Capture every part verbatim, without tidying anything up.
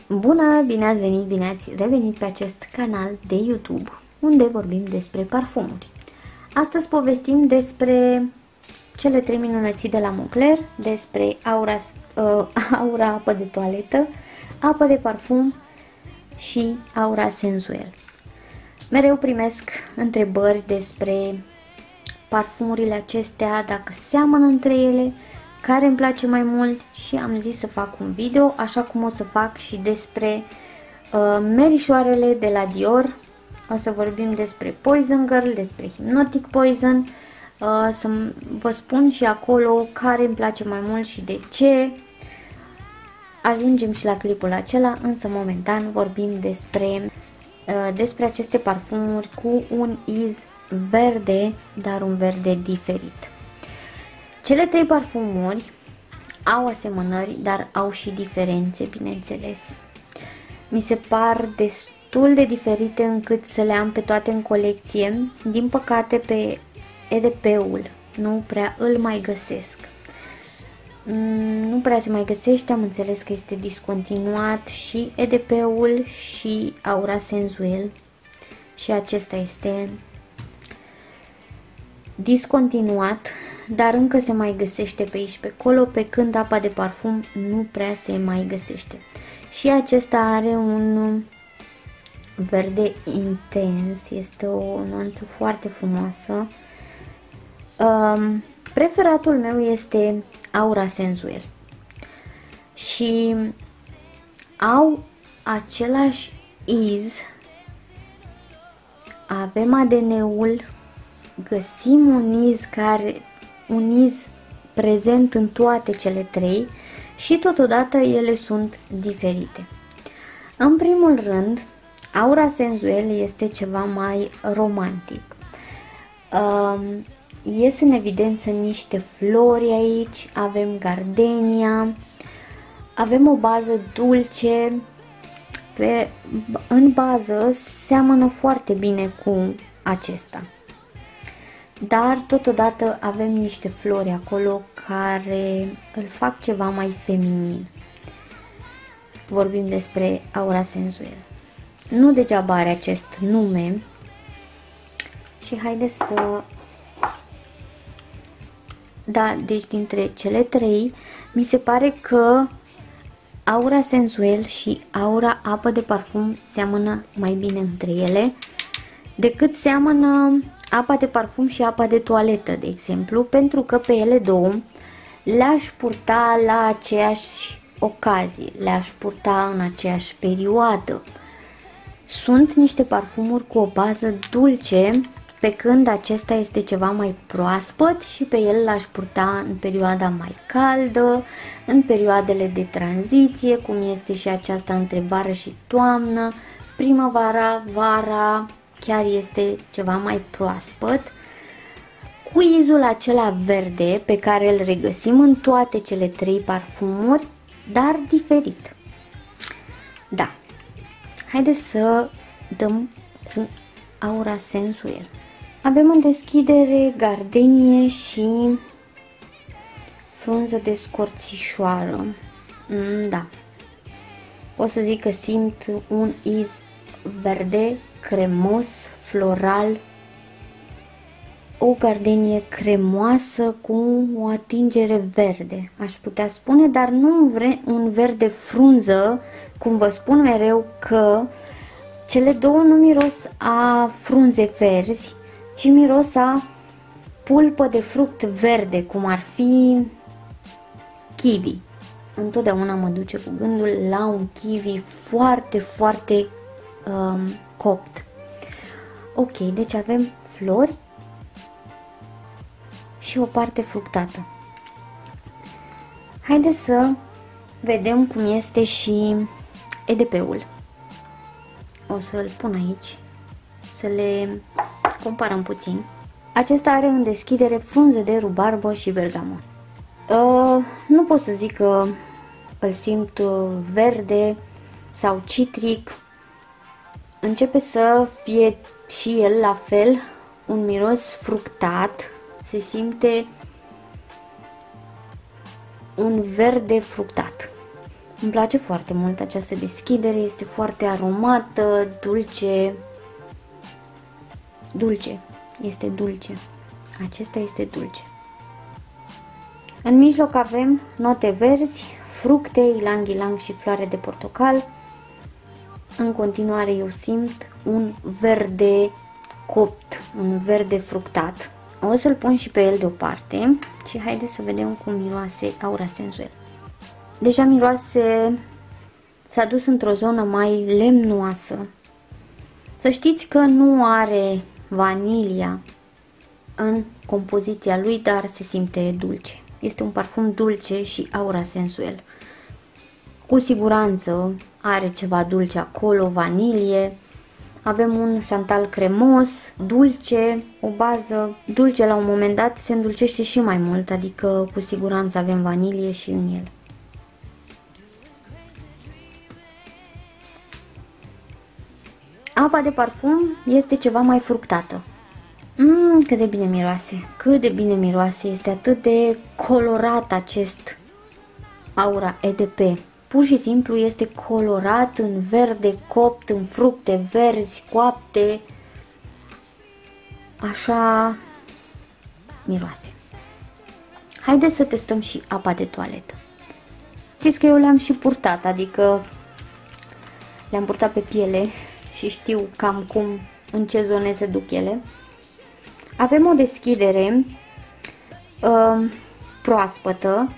Bună, bine ați venit, bine ați revenit pe acest canal de YouTube unde vorbim despre parfumuri. Astăzi povestim despre cele trei minunății de la Moncler, despre aura, uh, aura apă de toaletă, apă de parfum și aura senzuel. Mereu primesc întrebări despre parfumurile acestea, dacă seamănă între ele, care îmi place mai mult și am zis să fac un video, așa cum o să fac și despre uh, merișoarele de la Dior. O să vorbim despre Poison Girl, despre Hypnotic Poison, uh, să vă spun și acolo care îmi place mai mult și de ce. Ajungem și la clipul acela, însă momentan vorbim despre, uh, despre aceste parfumuri cu un iz verde, dar un verde diferit. Cele trei parfumuri au asemănări, dar au și diferențe, bineînțeles. Mi se par destul de diferite încât să le am pe toate în colecție. Din păcate pe E D P-ul nu prea îl mai găsesc. Nu prea se mai găsește, am înțeles că este discontinuat și E D P-ul și aura senzuel. Și acesta este discontinuat, dar încă se mai găsește pe aici pe acolo, pe când apa de parfum nu prea se mai găsește. Și acesta are un verde intens, este o nuanță foarte frumoasă. Um, preferatul meu este aura senzuel și au același iz, avem A D N-ul, găsim un iz care un iz prezent în toate cele trei și totodată ele sunt diferite. În primul rând, aura senzuel este ceva mai romantic. Um, ies în evidență niște flori aici, avem gardenia, avem o bază dulce, pe, în bază seamănă foarte bine cu acesta. Dar totodată avem niște flori acolo care îl fac ceva mai feminin. Vorbim despre aura senzuel. Nu degeaba are acest nume și haideți să... Da, deci dintre cele trei mi se pare că aura senzuel și aura apă de parfum seamănă mai bine între ele decât seamănă apa de parfum și apa de toaletă, de exemplu, pentru că pe ele două le-aș purta la aceeași ocazie, le-aș purta în aceeași perioadă. Sunt niște parfumuri cu o bază dulce, pe când acesta este ceva mai proaspăt și pe el l-aș purta în perioada mai caldă, în perioadele de tranziție, cum este și aceasta între vară și toamnă, primăvara, vara, chiar este ceva mai proaspăt, cu izul acela verde pe care îl regăsim în toate cele trei parfumuri, dar diferit. Da, haideți să dăm cu aura senzuel. Avem în deschidere gardenie și frunză de scorțișoară. Mm, da, pot să zic că simt un iz verde, cremos, floral, o gardenie cremoasă cu o atingere verde, aș putea spune, dar nu un verde frunză, cum vă spun mereu că cele două nu miros a frunze verzi, ci miros a pulpă de fruct verde, cum ar fi kiwi. Întotdeauna mă duce cu gândul la un kiwi foarte, foarte um, copt. Ok, deci avem flori și o parte fructată. Haideți să vedem cum este și E D P-ul. O să-l pun aici, să le comparăm puțin. Acesta are în deschidere frunze de rubarbă și bergamot. Uh, nu pot să zic că îl simt verde sau citric. Începe să fie și el la fel, un miros fructat, se simte un verde fructat. Îmi place foarte mult această deschidere, este foarte aromată, dulce, dulce, este dulce, acesta este dulce. În mijloc avem note verzi, fructe, ilang-ilang și floare de portocal. În continuare eu simt un verde copt, un verde fructat. O să-l pun și pe el deoparte și haideți să vedem cum miroase Aura Sensuel. Deja miroase, s-a dus într-o zonă mai lemnoasă. Să știți că nu are vanilia în compoziția lui, dar se simte dulce. Este un parfum dulce și Aura Sensuel. Cu siguranță are ceva dulce acolo, vanilie. Avem un santal cremos, dulce, o bază dulce, la un moment dat se îndulcește și mai mult, adică cu siguranță avem vanilie și în el. Apa de parfum este ceva mai fructată. Mmm, cât de bine miroase, cât de bine miroase, este atât de colorat acest Aura E D P. Pur și simplu este colorat în verde copt, în fructe verzi, coapte. Așa miroase. Haideți să testăm și apa de toaletă. Știți că eu le-am și purtat, adică le-am purtat pe piele și știu cam cum, în ce zone se duc ele. Avem o deschidere uh, proaspătă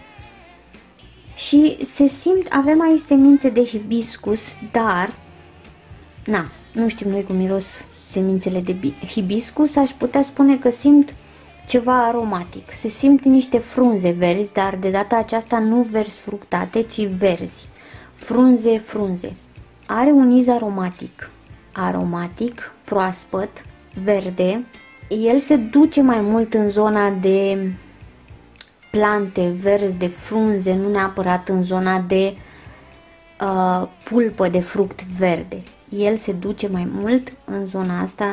și se simt, avem aici semințe de hibiscus, dar na, nu știm noi cum miros semințele de hibiscus, aș putea spune că simt ceva aromatic. Se simt niște frunze verzi, dar de data aceasta nu verzi fructate, ci verzi. Frunze, frunze. Are un iz aromatic. Aromatic, proaspăt, verde. El se duce mai mult în zona de plante verzi, de frunze, nu neapărat în zona de uh, pulpă de fruct verde. El se duce mai mult în zona asta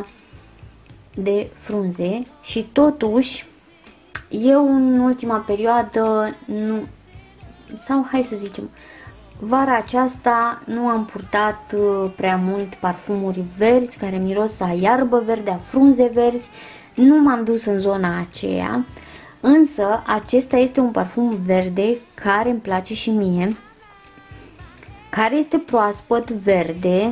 de frunze și totuși eu în ultima perioadă nu, sau hai să zicem, vara aceasta nu am purtat uh, prea mult parfumuri verzi care miros a iarbă verde, a frunze verzi, nu m-am dus în zona aceea, însă acesta este un parfum verde care îmi place și mie, care este proaspăt verde,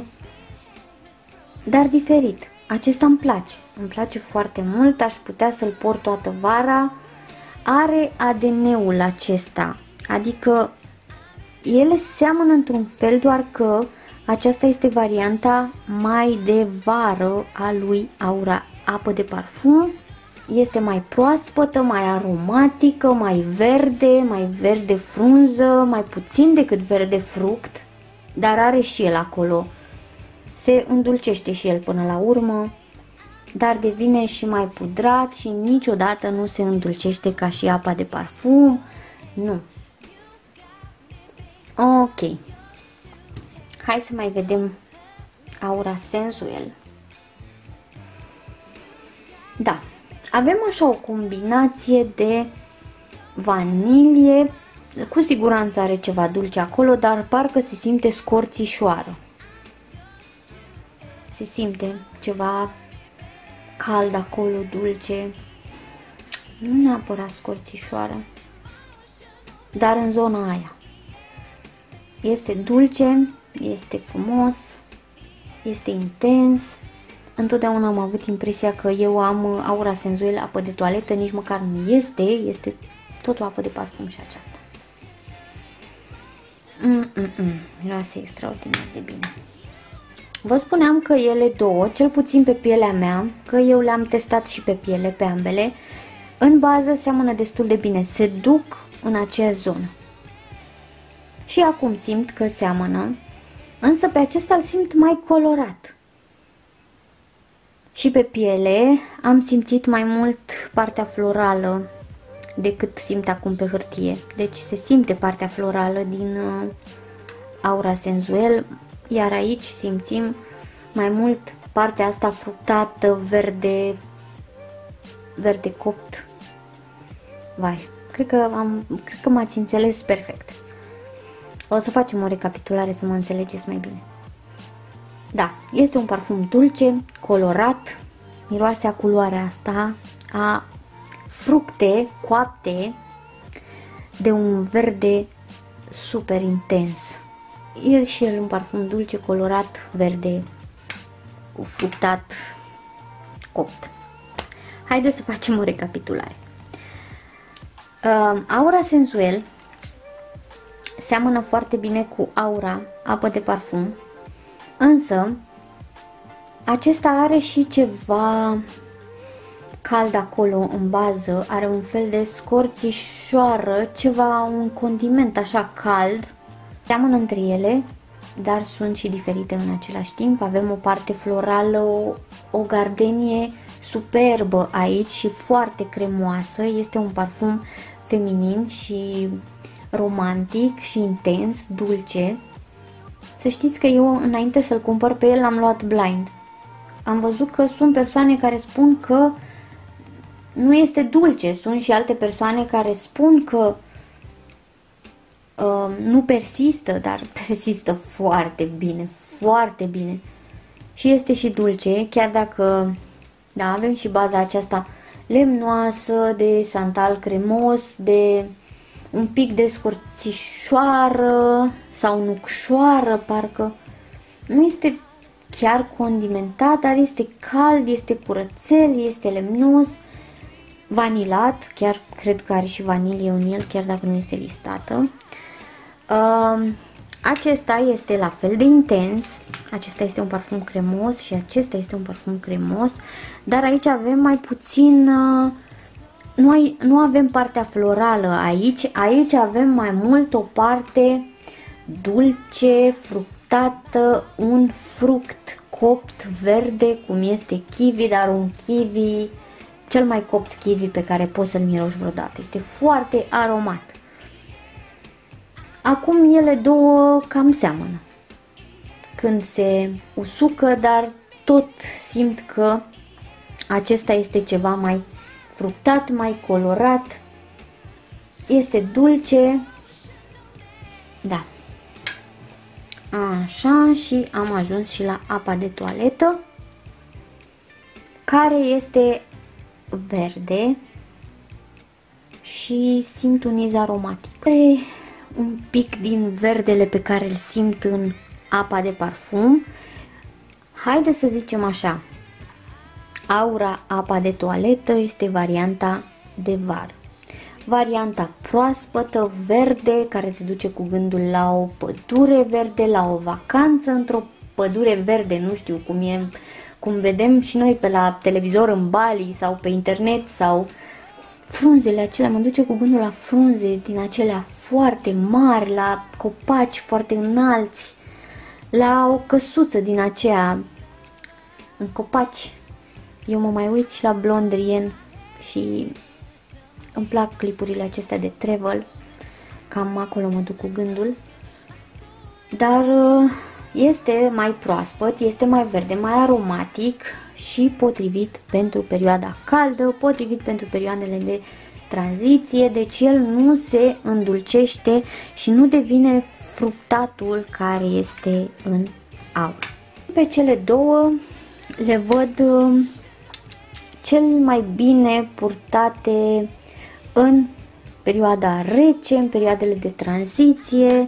dar diferit. Acesta îmi place, îmi place foarte mult, aș putea să-l port toată vara. Are A D N-ul acesta, adică ele seamănă într-un fel, doar că aceasta este varianta mai de vară a lui Aura apă de parfum. Este mai proaspătă, mai aromatică, mai verde, mai verde frunză, mai puțin decât verde fruct, dar are și el acolo. Se îndulcește și el până la urmă, dar devine și mai pudrat și niciodată nu se îndulcește ca și apa de parfum. Nu. Ok. Hai să mai vedem Aura Sensuel. Da. Avem așa o combinație de vanilie. Cu siguranță are ceva dulce acolo, dar parcă se simte scorțișoară. Se simte ceva cald acolo, dulce. Nu neapărat scorțișoară, dar în zona aia. Este dulce, este frumos, este intens. Întotdeauna am avut impresia că eu am Aura Sensuel apă de toaletă, nici măcar nu este, este tot o apă de parfum și aceasta. Mm-mm-mm, miroase extraordinar de bine. Vă spuneam că ele două, cel puțin pe pielea mea, că eu le-am testat și pe piele, pe ambele, în bază seamănă destul de bine, se duc în aceeași zonă. Și acum simt că seamănă, însă pe acesta îl simt mai colorat. Și pe piele am simțit mai mult partea florală decât simt acum pe hârtie. Deci se simte partea florală din uh, Aura Sensuel, iar aici simțim mai mult partea asta fructată, verde, verde copt. Vai, cred că, am, cred că m-ați înțeles perfect. O să facem o recapitulare să mă înțelegeți mai bine. Da, este un parfum dulce, colorat, miroase a culoarea asta, a fructe coapte de un verde super intens. E și el un parfum dulce, colorat, verde, fructat, copt. Haideți să facem o recapitulare. Uh, Aura Sensuel seamănă foarte bine cu Aura Apă de Parfum, însă acesta are și ceva cald acolo în bază, are un fel de scorțișoară, ceva, un condiment așa cald. Seamănă între ele, dar sunt și diferite în același timp. Avem o parte florală, o, o gardenie superbă aici și foarte cremoasă. Este un parfum feminin și romantic și intens, dulce. Să știți că eu, înainte să-l cumpăr pe el, l-am luat blind. Am văzut că sunt persoane care spun că nu este dulce, sunt și alte persoane care spun că uh, nu persistă, dar persistă foarte bine, foarte bine. Și este și dulce, chiar dacă, da, avem și baza aceasta lemnoasă, de santal cremos, de un pic de scorțișoară sau nucșoară, parcă. Nu este chiar condimentat, dar este cald, este curățel, este lemnos, vanilat, chiar cred că are și vanilie în el, chiar dacă nu este listată. Uh, acesta este la fel de intens, acesta este un parfum cremos și acesta este un parfum cremos, dar aici avem mai puțin, uh, nu, ai, nu avem partea florală aici, aici avem mai mult o parte dulce, fructată, un fruct copt verde, cum este kiwi, dar un kiwi, cel mai copt kiwi pe care poți să-l miroși vreodată. Este foarte aromat. Acum ele două cam seamănă când se usucă, dar tot simt că acesta este ceva mai fructat, mai colorat, este dulce, da. Așa, și am ajuns și la apa de toaletă, care este verde și simt un iz aromatic. Are un pic din verdele pe care îl simt în apa de parfum. Haideți să zicem așa, Aura Apa de Toaletă este varianta de vară. Varianta proaspătă, verde, care te duce cu gândul la o pădure verde, la o vacanță într-o pădure verde, nu știu cum e, cum vedem și noi pe la televizor în Bali sau pe internet, sau frunzele acelea, mă duce cu gândul la frunze din acelea foarte mari, la copaci foarte înalți, la o căsuță din aceea în copaci. Eu mă mai uit și la Blondrien și îmi plac clipurile acestea de travel, cam acolo mă duc cu gândul, dar este mai proaspăt, este mai verde, mai aromatic și potrivit pentru perioada caldă, potrivit pentru perioadele de tranziție, deci el nu se îndulcește și nu devine fructatul care este în Aura. Pe cele două le văd cel mai bine purtate în perioada rece, în perioadele de tranziție,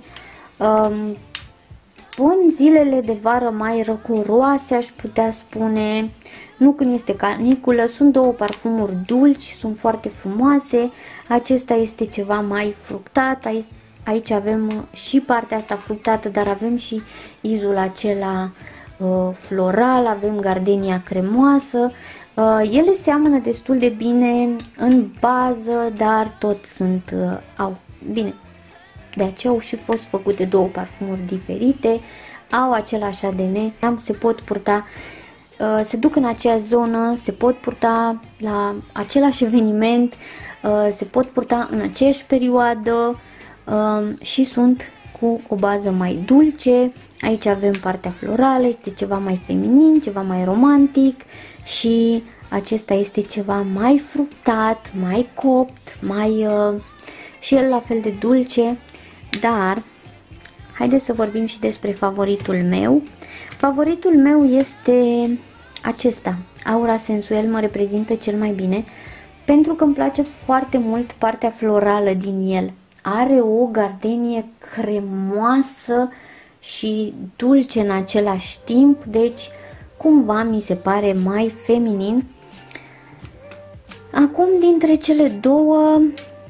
în zilele de vară mai răcoroase, aș putea spune, nu când este caniculă. Sunt două parfumuri dulci, sunt foarte frumoase. Acesta este ceva mai fructat, aici, aici avem și partea asta fructată, dar avem și izul acela uh, floral, avem gardenia cremoasă. Uh, ele seamănă destul de bine în bază, dar tot sunt, uh, au, bine, de aceea au și fost făcute două parfumuri diferite, au același A D N, se pot purta, uh, se duc în aceeași zonă, se pot purta la același eveniment, uh, se pot purta în aceeași perioadă uh, și sunt cu o bază mai dulce. Aici avem partea florală, este ceva mai feminin, ceva mai romantic și acesta este ceva mai fructat, mai copt, mai uh, și el la fel de dulce, dar haideți să vorbim și despre favoritul meu. Favoritul meu este acesta. Aura Sensuel mă reprezintă cel mai bine pentru că îmi place foarte mult partea florală din el. Are o gardenie cremoasă și dulce în același timp, deci cumva mi se pare mai feminin. Acum, dintre cele două,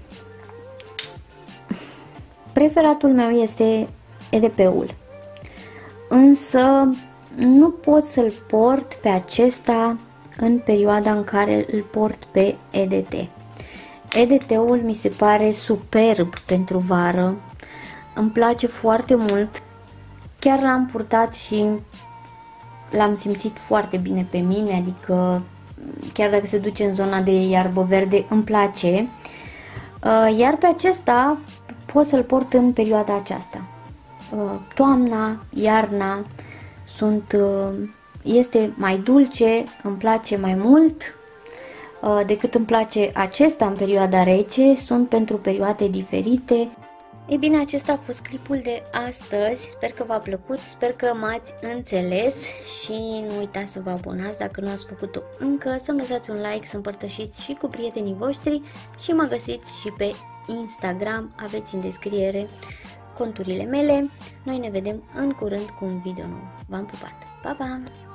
preferatul meu este E D P-ul, însă nu pot să-l port pe acesta în perioada în care îl port pe E D T. E D T-ul mi se pare superb pentru vară, îmi place foarte mult, chiar l-am purtat și l-am simțit foarte bine pe mine, adică chiar dacă se duce în zona de iarbă verde îmi place, iar pe acesta pot să-l port în perioada aceasta. Toamna, iarna, sunt, este mai dulce, îmi place mai mult decât îmi place acesta în perioada rece, sunt pentru perioade diferite. Ei bine, acesta a fost clipul de astăzi, sper că v-a plăcut, sper că m-ați înțeles și nu uitați să vă abonați dacă nu ați făcut-o încă, să-mi lăsați un like, să împărtășiți și cu prietenii voștri și mă găsiți și pe Instagram, aveți în descriere conturile mele. Noi ne vedem în curând cu un video nou. V-am pupat! Pa, pa!